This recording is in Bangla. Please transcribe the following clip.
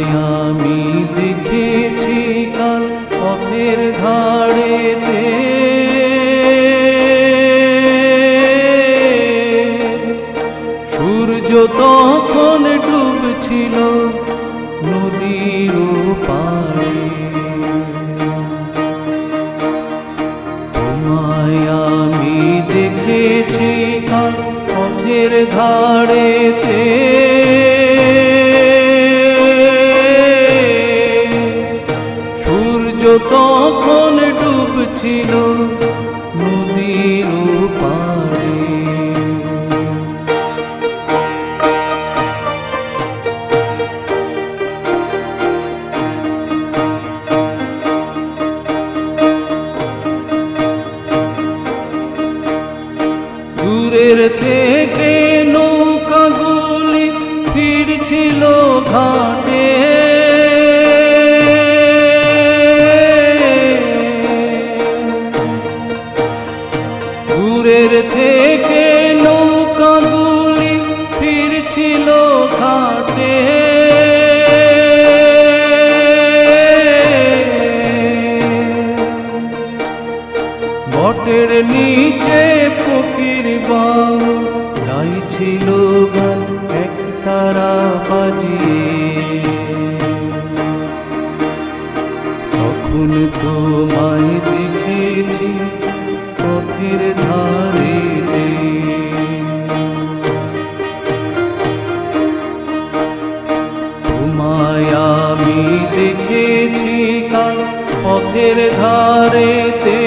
আমি দেখেছি কাল পথের ধারেতে, সূর্য তখন ডুবছিল নদীর পাড়ে। তোমায় আমি দেখেছি কাল পথের ধারেতে, সূর্য তখন ডুবছিল নদীর পাড়ে। দূরের থেকে নৌকাগুলি ফিরছিল ঘাটে, দূরের থেকে নৌকাগুলি ফিরছিল ঘাটে। বটের নিচে ফকির বাউল গাইছিল গান এক তারা বাজিয়ে, তখন তোমায় দেখেছি পথের ধারেতে। তোমায় আমি দেখেছি কাল পথের ধারেতে,